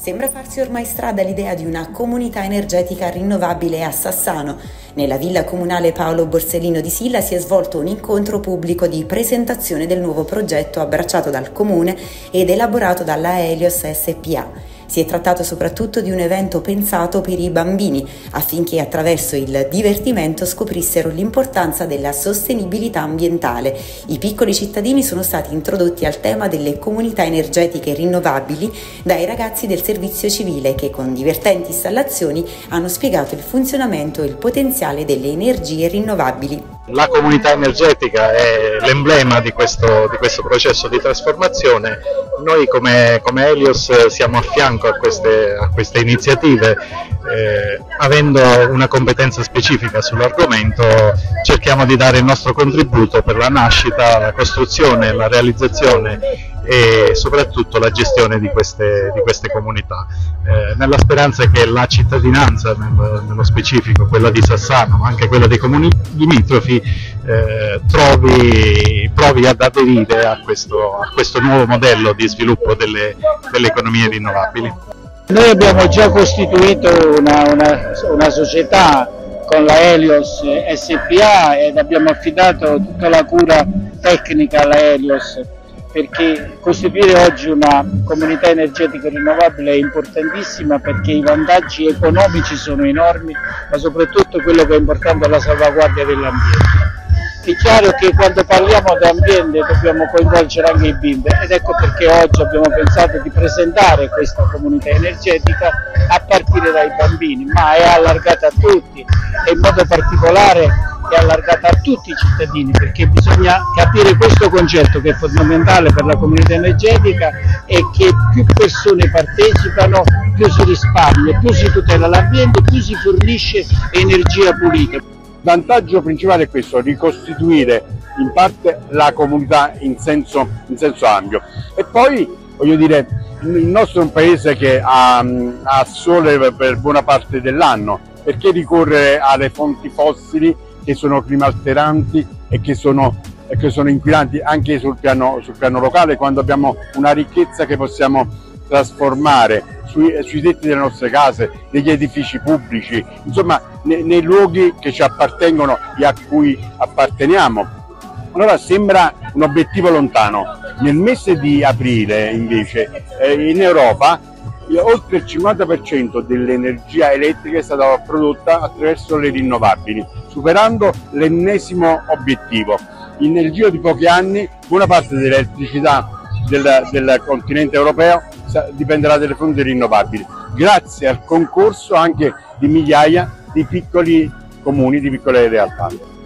Sembra farsi ormai strada l'idea di una comunità energetica rinnovabile a Sassano. Nella villa comunale Paolo Borsellino di Silla si è svolto un incontro pubblico di presentazione del nuovo progetto abbracciato dal comune ed elaborato dalla Helios SpA. Si è trattato soprattutto di un evento pensato per i bambini, affinché attraverso il divertimento scoprissero l'importanza della sostenibilità ambientale. I piccoli cittadini sono stati introdotti al tema delle comunità energetiche rinnovabili dai ragazzi del servizio civile che con divertenti installazioni hanno spiegato il funzionamento e il potenziale delle energie rinnovabili. La comunità energetica è l'emblema di questo processo di trasformazione. Noi come Helios siamo a fianco a queste iniziative, avendo una competenza specifica sull'argomento cerchiamo di dare il nostro contributo per la nascita, la costruzione, la realizzazione e soprattutto la gestione di queste comunità, nella speranza che la cittadinanza, nello specifico quella di Sassano ma anche quella dei comuni limitrofi, provi ad aderire a questo nuovo modello di sviluppo delle economie rinnovabili. Noi abbiamo già costituito una società con la Helios SpA ed abbiamo affidato tutta la cura tecnica alla Helios, perché costituire oggi una comunità energetica rinnovabile è importantissima, perché i vantaggi economici sono enormi, ma soprattutto quello che è importante è la salvaguardia dell'ambiente. È chiaro che quando parliamo di ambiente dobbiamo coinvolgere anche i bimbi ed ecco perché oggi abbiamo pensato di presentare questa comunità energetica a partire dai bambini, ma è allargata a tutti e in modo particolare è allargata a tutti i cittadini, perché bisogna capire questo concetto che è fondamentale per la comunità energetica e che più persone partecipano, più si risparmia, più si tutela l'ambiente, più si fornisce energia pulita. Il vantaggio principale è questo: ricostituire in parte la comunità in senso ampio. E poi, voglio dire, il nostro è un paese che ha sole per buona parte dell'anno, perché ricorrere alle fonti fossili che sono climalteranti e che sono inquinanti anche sul piano locale, quando abbiamo una ricchezza che possiamo trasformare sui tetti delle nostre case, negli edifici pubblici, insomma nei luoghi che ci appartengono e a cui apparteniamo. Allora sembra un obiettivo lontano. Nel mese di aprile invece in Europa oltre il 50% dell'energia elettrica è stata prodotta attraverso le rinnovabili, superando l'ennesimo obiettivo. Nel giro di pochi anni buona parte dell'elettricità del continente europeo dipenderà dalle fonti rinnovabili, grazie al concorso anche di migliaia di piccoli comuni, di piccole realtà.